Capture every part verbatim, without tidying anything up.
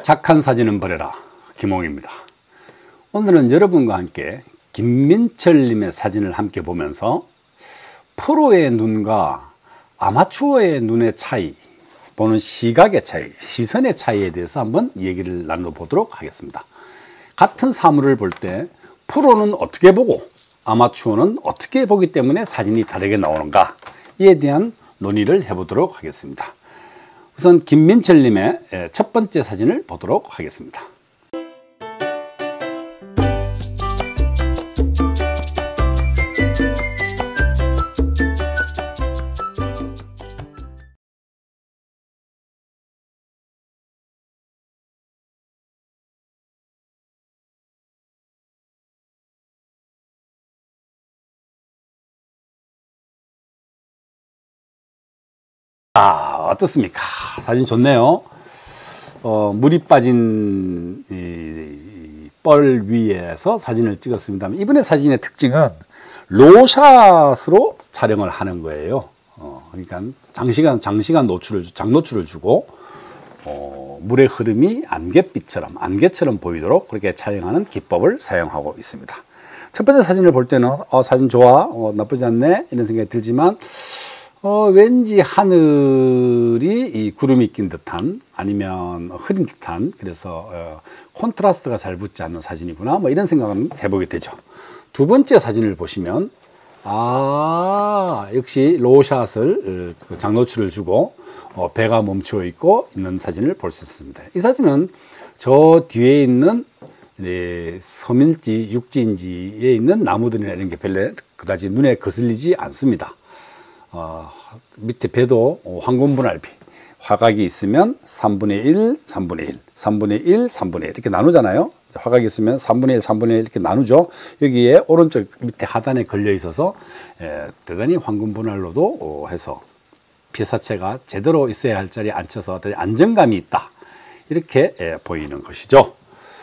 착한 사진은 버려라. 김홍입니다. 오늘은 여러분과 함께 김민철님의 사진을 함께 보면서 프로의 눈과 아마추어의 눈의 차이, 보는 시각의 차이, 시선의 차이에 대해서 한번 얘기를 나눠보도록 하겠습니다. 같은 사물을 볼 때 프로는 어떻게 보고 아마추어는 어떻게 보기 때문에 사진이 다르게 나오는가, 이에 대한 논의를 해보도록 하겠습니다. 우선 김민철님의 첫 번째 사진을 보도록 하겠습니다. 아, 어떻습니까? 사진 좋네요. 어, 물이 빠진 이, 뻘 위에서 사진을 찍었습니다. 이번에 사진의 특징은 로샷으로 촬영을 하는 거예요. 어, 그러니까 장시간 장시간 노출을 장노출을 주고 어, 물의 흐름이 안갯빛처럼 안개처럼 보이도록 그렇게 촬영하는 기법을 사용하고 있습니다. 첫 번째 사진을 볼 때는 어, 사진 좋아, 어, 나쁘지 않네 이런 생각이 들지만 어, 왠지 하늘이 이 구름이 낀 듯한, 아니면 흐린 듯한, 그래서 어, 콘트라스트가 잘 붙지 않는 사진이구나, 뭐 이런 생각은 해보게 되죠. 두 번째 사진을 보시면 아, 역시 로샷을 어, 장노출을 주고 어, 배가 멈춰 있고 있는 사진을 볼 수 있습니다. 이 사진은 저 뒤에 있는 네, 섬일지 육지인지에 있는 나무들이나 이런 게 별로 그다지 눈에 거슬리지 않습니다. 어, 밑에 배도 황금분할비, 화각이 있으면 삼분의 일, 삼분의 일, 삼분의 일, 삼분의 일 이렇게 나누잖아요. 화각이 있으면 삼분의 일, 삼분의 일 이렇게 나누죠. 여기에 오른쪽 밑에 하단에 걸려 있어서 에, 대단히 황금분할로도 어, 해서 피사체가 제대로 있어야 할 자리에 앉혀서 되게 안정감이 있다, 이렇게 에, 보이는 것이죠.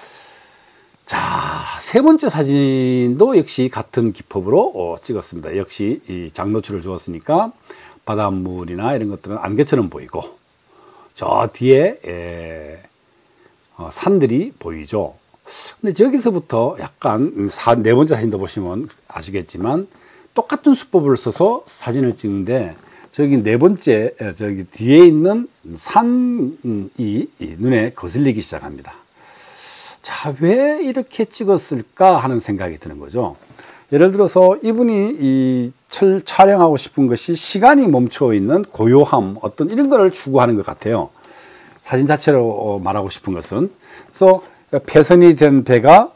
자, 세 번째 사진도 역시 같은 기법으로 어, 찍었습니다. 역시 이 장노출을 주었으니까 바닷물이나 이런 것들은 안개처럼 보이고, 저 뒤에 에, 어, 산들이 보이죠. 근데 저기서부터 약간 사, 네 번째 사진도 보시면 아시겠지만 똑같은 수법을 써서 사진을 찍는데, 저기 네 번째 저기 뒤에 있는 산이 이 눈에 거슬리기 시작합니다. 자, 왜 이렇게 찍었을까 하는 생각이 드는 거죠. 예를 들어서 이분이 이 철, 촬영하고 싶은 것이 시간이 멈춰 있는 고요함, 어떤 이런 거를 추구하는 것 같아요. 사진 자체로 말하고 싶은 것은. 그래서 폐선이 된 배가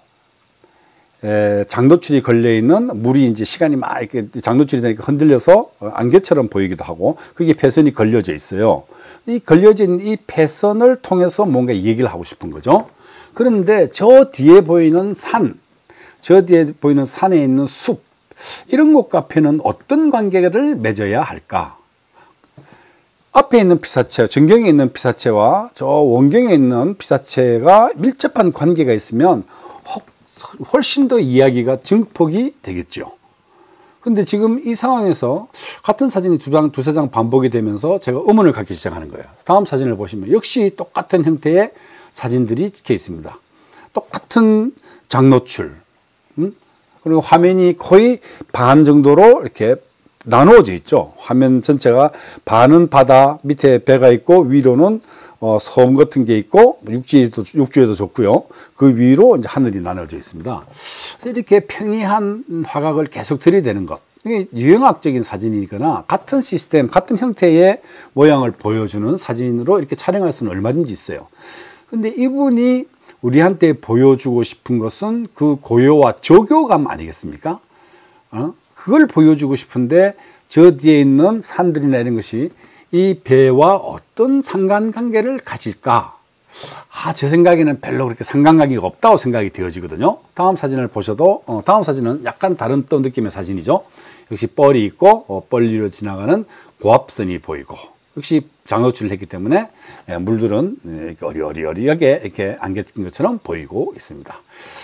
에, 장노출이 걸려 있는 물이 이제 시간이 막 이렇게 장노출이 되니까 흔들려서 안개처럼 보이기도 하고, 그게 폐선이 걸려져 있어요. 이 걸려진 이 폐선을 통해서 뭔가 얘기를 하고 싶은 거죠. 그런데 저 뒤에 보이는 산, 저 뒤에 보이는 산에 있는 숲, 이런 것과 배는 어떤 관계를 맺어야 할까? 앞에 있는 피사체, 전경에 있는 피사체와 저 원경에 있는 피사체가 밀접한 관계가 있으면 훨씬 더 이야기가 증폭이 되겠죠. 근데 지금 이 상황에서 같은 사진이 두 장, 두세 장 반복이 되면서 제가 의문을 갖기 시작하는 거예요. 다음 사진을 보시면 역시 똑같은 형태의 사진들이 찍혀 있습니다. 똑같은 장노출, 음? 그리고 화면이 거의 반 정도로 이렇게 나누어져 있죠. 화면 전체가 반은 바다, 밑에 배가 있고 위로는 어, 섬 같은 게 있고 육지에도 육지에도 좋고요. 그 위로 이제 하늘이 나눠져 있습니다. 그래서 이렇게 평이한 화각을 계속 들이대는 것, 이게 유형학적인 사진이거나 같은 시스템, 같은 형태의 모양을 보여주는 사진으로 이렇게 촬영할 수는 얼마든지 있어요. 근데 이분이 우리한테 보여주고 싶은 것은 그 고요와 저교감 아니겠습니까? 어? 그걸 보여주고 싶은데 저 뒤에 있는 산들이나 이런 것이 이 배와 어떤 상관관계를 가질까? 아, 제 생각에는 별로 그렇게 상관관계가 없다고 생각이 되어지거든요. 다음 사진을 보셔도 어, 다음 사진은 약간 다른 또 느낌의 사진이죠. 역시 뻘이 있고 어, 뻘 위로 지나가는 고압선이 보이고, 역시 장노출을 했기 때문에 물들은 이렇게 어리어리어리하게 이렇게 안개 낀 것처럼 보이고 있습니다.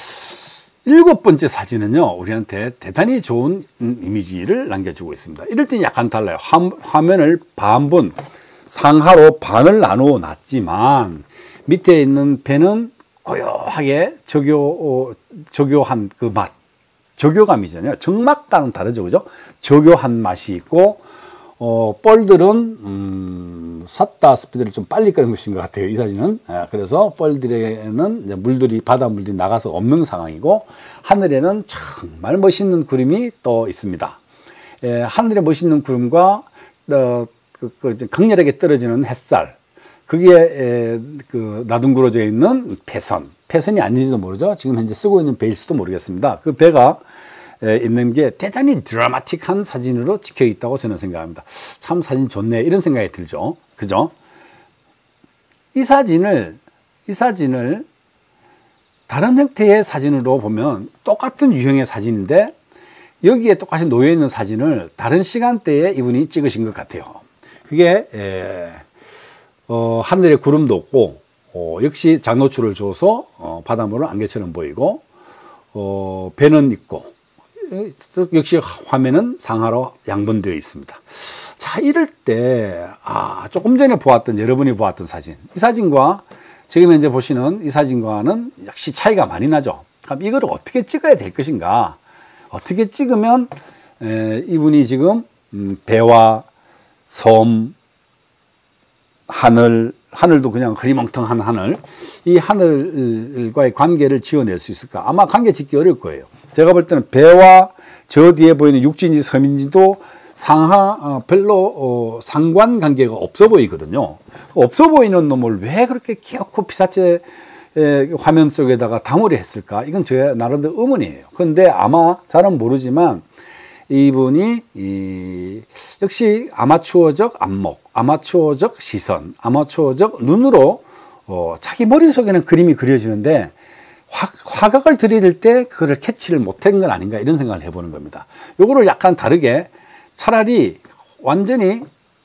일곱 번째 사진은요, 우리한테 대단히 좋은 이미지를 남겨주고 있습니다. 이럴 때는 약간 달라요. 화, 화면을 반분, 상하로 반을 나누어 놨지만 밑에 있는 배는 고요하게 저교, 저교한 그 맛, 저교감이잖아요. 정막과는 다르죠, 그죠? 저교한 맛이 있고, 어, 뻘들은, 음, 샀다 스피드를 좀 빨리 끄는 것인 것 같아요, 이 사진은. 예, 그래서 뻘들에는 이제 물들이, 바닷물들이 나가서 없는 상황이고, 하늘에는 정말 멋있는 구름이 또 있습니다. 예, 하늘에 멋있는 구름과, 어, 그, 그 강렬하게 떨어지는 햇살, 거기에, 에, 그, 나둥그러져 있는 배선. 배선이 아닌지도 모르죠. 지금 현재 쓰고 있는 배일 수도 모르겠습니다. 그 배가 에, 있는 게 대단히 드라마틱한 사진으로 찍혀 있다고 저는 생각합니다. 참 사진 좋네. 이런 생각이 들죠. 그죠? 이 사진을, 이 사진을 다른 형태의 사진으로 보면 똑같은 유형의 사진인데 여기에 똑같이 놓여있는 사진을 다른 시간대에 이분이 찍으신 것 같아요. 그게, 에, 어, 하늘에 구름도 없고, 어, 역시 장노출을 줘서, 어, 바닷물은 안개처럼 보이고, 어, 배는 있고, 역시 화면은 상하로 양분되어 있습니다. 자, 이럴 때, 아, 조금 전에 보았던, 여러분이 보았던 사진. 이 사진과 지금 현재 보시는 이 사진과는 역시 차이가 많이 나죠. 그럼 이걸 어떻게 찍어야 될 것인가? 어떻게 찍으면, 에, 이분이 지금, 음, 배와 섬, 하늘, 하늘도 그냥 흐리멍텅한 하늘, 이 하늘과의 관계를 지어낼 수 있을까? 아마 관계 짓기 어려울 거예요. 제가 볼 때는 배와 저 뒤에 보이는 육지인지 섬인지도 상하, 어, 별로, 어, 상관관계가 없어 보이거든요. 없어 보이는 놈을 왜 그렇게 귀엽고 피사체 화면 속에다가 담으려 했을까? 이건 제 나름대로 의문이에요. 그런데 아마 잘은 모르지만 이분이 이 역시 아마추어적 안목, 아마추어적 시선, 아마추어적 눈으로 어, 자기 머릿속에는 그림이 그려지는데 화, 화각을 들이댈 때 그거를 캐치를 못한 건 아닌가 이런 생각을 해보는 겁니다. 요거를 약간 다르게 차라리 완전히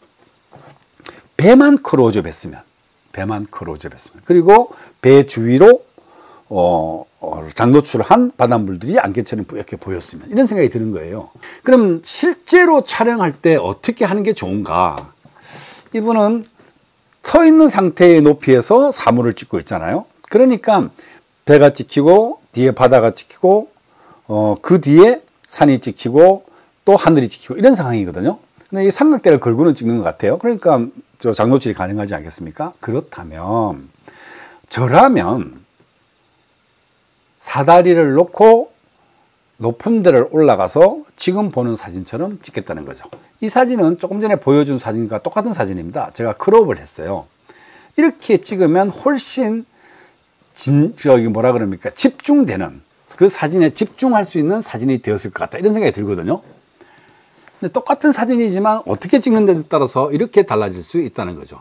배만 크로즈업 했으면 배만 크로즈업 했으면 그리고 배 주위로 어, 어, 장노출한 바닷물들이 안개처럼 이렇게 보였으면 이런 생각이 드는 거예요. 그럼 실제로 촬영할 때 어떻게 하는 게 좋은가? 이분은 서 있는 상태의 높이에서 사물을 찍고 있잖아요. 그러니까 배가 찍히고 뒤에 바다가 찍히고 어, 그 뒤에 산이 찍히고 또 하늘이 찍히고 이런 상황이거든요. 근데 이 삼각대를 걸고는 찍는 것 같아요. 그러니까 저 장노출이 가능하지 않겠습니까? 그렇다면 저라면 사다리를 놓고 높은 데를 올라가서 지금 보는 사진처럼 찍겠다는 거죠. 이 사진은 조금 전에 보여준 사진과 똑같은 사진입니다. 제가 크롭을 했어요. 이렇게 찍으면 훨씬 진, 저기 뭐라 그럽니까? 집중되는 그 사진에 집중할 수 있는 사진이 되었을 것 같다. 이런 생각이 들거든요. 근데 똑같은 사진이지만 어떻게 찍는 데에 따라서 이렇게 달라질 수 있다는 거죠.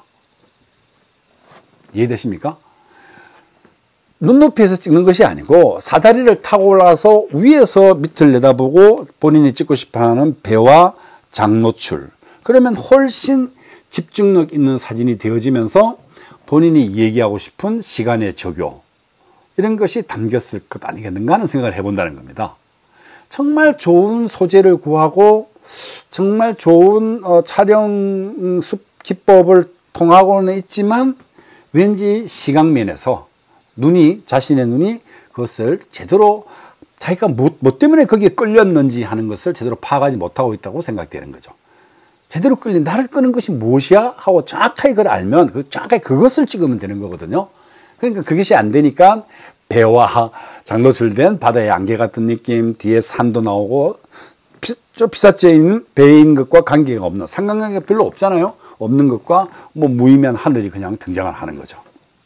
이해되십니까? 눈높이에서 찍는 것이 아니고 사다리를 타고 올라가서 위에서 밑을 내다보고 본인이 찍고 싶어하는 배와 장노출, 그러면 훨씬 집중력 있는 사진이 되어지면서 본인이 얘기하고 싶은 시간의 저교 이런 것이 담겼을 것 아니겠는가 하는 생각을 해본다는 겁니다. 정말 좋은 소재를 구하고 정말 좋은 어, 촬영 기법을 통하고는 있지만 왠지 시각면에서 눈이, 자신의 눈이 그것을 제대로 자기가 뭐, 뭐 때문에 거기에 끌렸는지 하는 것을 제대로 파악하지 못하고 있다고 생각되는 거죠. 제대로 끌린, 나를 끄는 것이 무엇이야? 하고 정확하게 그걸 알면 그 정확하게 그것을 찍으면 되는 거거든요. 그러니까 그것이 안 되니까 배와 장노출된 바다의 안개 같은 느낌, 뒤에 산도 나오고 피, 저 피사체에 있는 배인 것과 관계가 없는, 상관관계가 별로 없잖아요. 없는 것과 뭐 무의미한 하늘이 그냥 등장을 하는 거죠.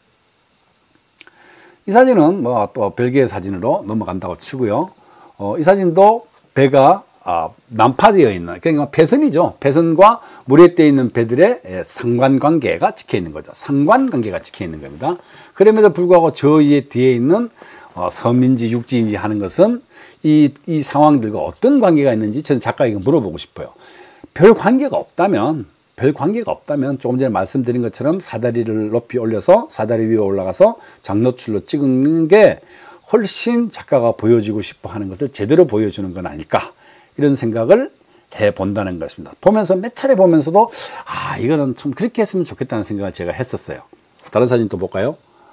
이 사진은 뭐 또 별개의 사진으로 넘어간다고 치고요. 어, 이 사진도 배가 아, 난파되어 있는, 그러니까 배선이죠. 배선과 물에 떠 있는 배들의 상관관계가 찍혀 있는 거죠. 상관관계가 찍혀 있는 겁니다. 그럼에도 불구하고 저 위에 뒤에 있는 어, 섬인지 육지인지 하는 것은 이, 이 상황들과 어떤 관계가 있는지 저는 작가에게 물어보고 싶어요. 별 관계가 없다면 별 관계가 없다면 조금 전에 말씀드린 것처럼 사다리를 높이 올려서 사다리 위에 올라가서 장노출로 찍는 게 훨씬 작가가 보여주고 싶어 하는 것을 제대로 보여주는 건 아닐까 이런 생각을 해본다는 것입니다. 보면서 몇 차례 보면서도 아 이거는 좀 그렇게 했으면 좋겠다는 생각을 제가 했었어요. 다른 사진 또 볼까요?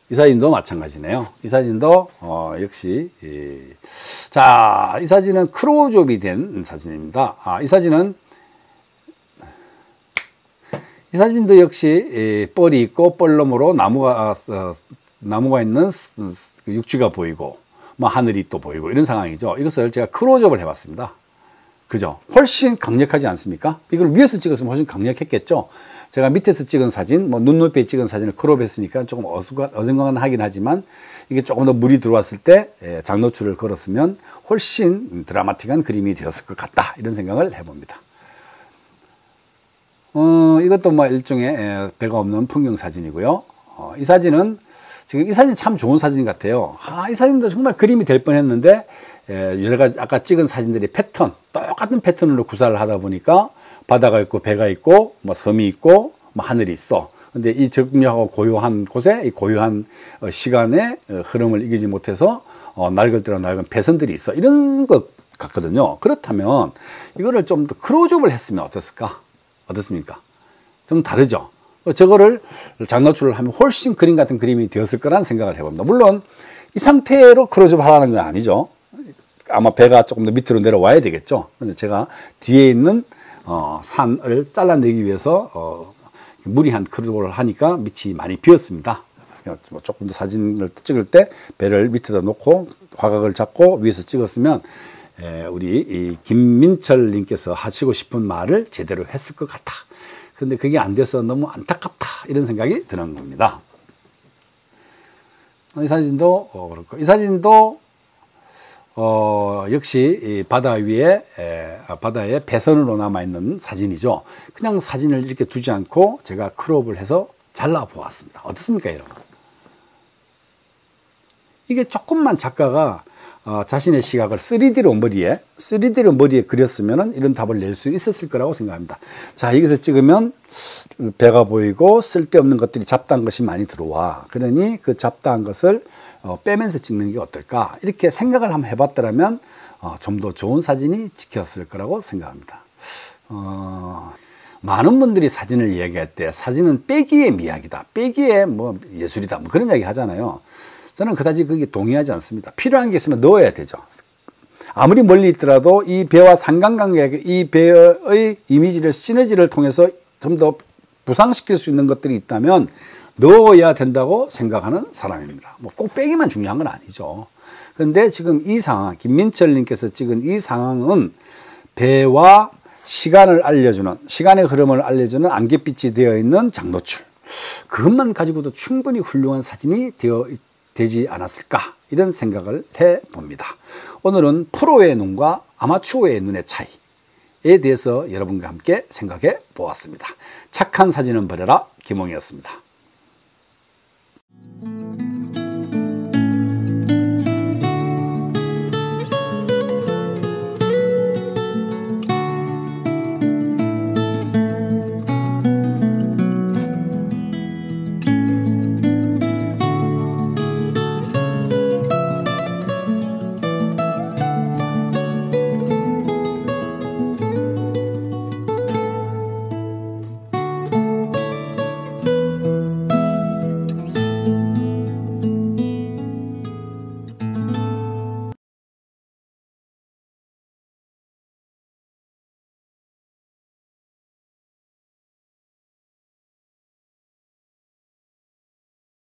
이 사진도 마찬가지네요. 이 사진도 어, 역시 예. 자, 이 사진은 크로즈업이 된 사진입니다. 아, 이 사진은 이 사진도 역시 예, 뻘이 있고 뻘너머로 나무가 어, 나무가 있는 육지가 보이고 뭐 하늘이 또 보이고 이런 상황이죠. 이것을 제가 크로즈업을 해봤습니다. 그죠? 훨씬 강력하지 않습니까? 이걸 위에서 찍었으면 훨씬 강력했겠죠. 제가 밑에서 찍은 사진, 뭐 눈높이에 찍은 사진을 크롭했으니까 조금 어중간하긴 하지만 이게 조금 더 물이 들어왔을 때 장노출을 걸었으면 훨씬 드라마틱한 그림이 되었을 것 같다. 이런 생각을 해봅니다. 어, 이것도 뭐 일종의 배가 없는 풍경 사진이고요. 어, 이 사진은 지금 이 사진 참 좋은 사진 같아요. 아, 이 사진도 정말 그림이 될 뻔했는데 여러 가지 아까 찍은 사진들이 패턴, 똑같은 패턴으로 구사를 하다 보니까 바다가 있고 배가 있고 뭐 섬이 있고 뭐 하늘이 있어. 근데 이 적묘하고 고요한 곳에 이 고요한 시간의 흐름을 이기지 못해서 어, 낡을 때로 낡은 배선들이 있어. 이런 것 같거든요. 그렇다면 이거를 좀 더 크로즈업을 했으면 어땠을까? 어떻습니까? 좀 다르죠. 저거를 장노출을 하면 훨씬 그림 같은 그림이 되었을 거란 생각을 해봅니다. 물론 이 상태로 크로즈업 하라는 건 아니죠. 아마 배가 조금 더 밑으로 내려와야 되겠죠. 근데 제가 뒤에 있는 어, 산을 잘라내기 위해서 어, 무리한 크로즈업을 하니까 밑이 많이 비었습니다. 조금 더 사진을 찍을 때 배를 밑에다 놓고 화각을 잡고 위에서 찍었으면 에, 우리 이 김민철 님께서 하시고 싶은 말을 제대로 했을 것 같아. 근데 그게 안 돼서 너무 안타깝다. 이런 생각이 드는 겁니다. 이 사진도 어, 그렇고 이 사진도 어, 역시 이 바다 위에 에, 바다에 배선으로 남아있는 사진이죠. 그냥 사진을 이렇게 두지 않고 제가 크롭을 해서 잘라 보았습니다. 어떻습니까, 여러분? 이게 조금만 작가가 어, 자신의 시각을 쓰리디로 머리에 쓰리디로 머리에 그렸으면 이런 답을 낼 수 있었을 거라고 생각합니다. 자, 여기서 찍으면 배가 보이고 쓸데없는 것들이 잡다한 것이 많이 들어와. 그러니 그 잡다한 것을 어, 빼면서 찍는 게 어떨까? 이렇게 생각을 한번 해봤더라면 어, 좀 더 좋은 사진이 찍혔을 거라고 생각합니다. 어, 많은 분들이 사진을 이야기할 때 사진은 빼기의 미학이다. 빼기의 뭐 예술이다. 뭐 그런 이야기 하잖아요. 저는 그다지 그게 동의하지 않습니다. 필요한 게 있으면 넣어야 되죠. 아무리 멀리 있더라도 이 배와 상관관계, 이 배의 이미지를, 시너지를 통해서 좀 더 부상시킬 수 있는 것들이 있다면 넣어야 된다고 생각하는 사람입니다. 뭐 꼭 빼기만 중요한 건 아니죠. 그런데 지금 이 상황, 김민철 님께서 찍은 이 상황은 배와 시간을 알려주는, 시간의 흐름을 알려주는 안갯빛이 되어 있는 장노출. 그것만 가지고도 충분히 훌륭한 사진이 되어 되지 않았을까, 이런 생각을 해봅니다. 오늘은 프로의 눈과 아마추어의 눈의 차이에 대해서 여러분과 함께 생각해 보았습니다. 착한 사진은 버려라, 김홍이었습니다.